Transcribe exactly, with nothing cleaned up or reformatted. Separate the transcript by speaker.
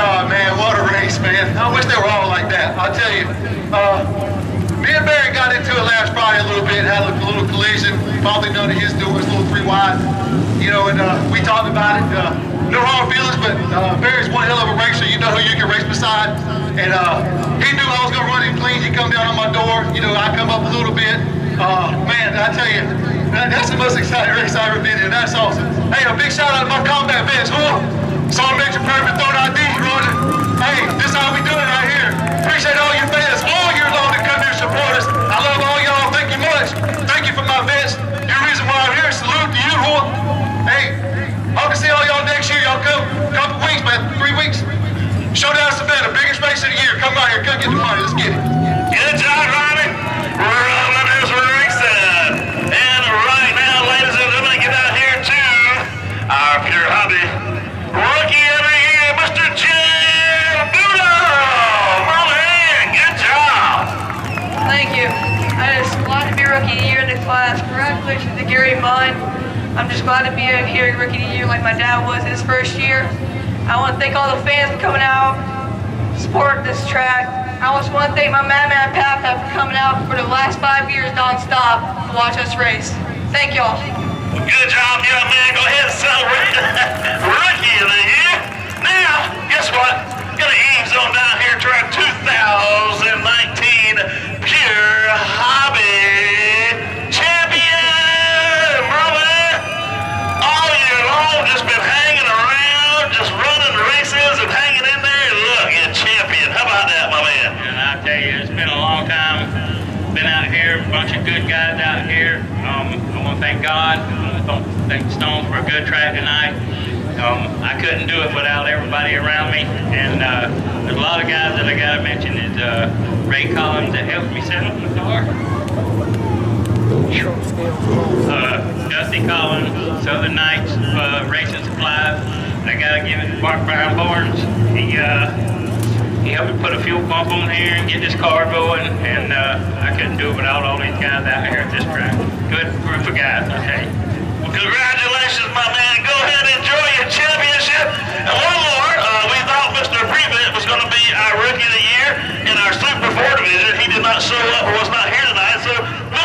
Speaker 1: God, man, what a race, man. I wish they were all like that. I'll tell you. Uh, me and Barry got into it last Friday a little bit, had a little collision. Probably none of his doing, a little three wide. You know, and uh, we talked about it. Uh, no hard feelings, but uh, Barry's one hell of a racer. You know who you can race beside. And uh, he knew I was going to run him clean. He come down on my door. You know, I come up a little bit. Uh, man, I tell you, that, that's the most exciting race I've ever been in. That's awesome. Hey, a big shout out to my combat vets. Who? Saw Major Perryman throwing I D, Ronnie. Hey, this is how we do it right here. Appreciate all your fans all year long to come here and support us. I love all y'all. Thank you much. Thank you for my vets. Your reason why I'm here. Salute to you, who? Hey, hope to see all y'all next year. Y'all come a couple weeks, man. Three weeks. Showdown Savannah, biggest race of the year. Come out here. Come get the money. Let's get it.
Speaker 2: Good job, Ronnie. We're rolling this racing. And right now, ladies and gentlemen, get out here to our pure hobby rookie of the year, Mister Jim Bootle. Man, good job.
Speaker 3: Thank you. I just glad to be rookie of the year in the class. Congratulations to Gary Munn. I'm just glad to be here rookie of the year like my dad was his first year. I want to thank all the fans for coming out, support this track. I also want to thank my madman Papa for coming out for the last five years non-stop to watch us race. Thank y'all.
Speaker 2: Good job, young man. Go ahead and celebrate rookie of the year. Now, guess what? Gonna ease on down here to our two thousand nineteen Pure Hobby Champion, brother. All year long, just been hanging around, just running races and hanging in there. Look, you're champion. How about that, my man?
Speaker 4: And I tell you, it's been a long time. Been out here, a bunch of good guys out here. Um, I want to thank God. I want to thank Stone for a good track tonight. Um, I couldn't do it without everybody around me. And uh, there's a lot of guys that I got to mention. Is uh, Ray Collins that helped me set up the car. Uh, Dusty Collins, Southern Knights, uh, Racing Supplies. I got to give it to Mark Brown Barnes. He uh, He helped me put a fuel pump on here and get this car going, and uh, I couldn't do it without all these guys out here at this track. Good group of guys, I tell you.
Speaker 2: Well, congratulations, my man. Go ahead and enjoy your championship. And one more, uh, we thought Mister Perryman was going to be our rookie of the year in our Super four division. He did not show up or was not here tonight, so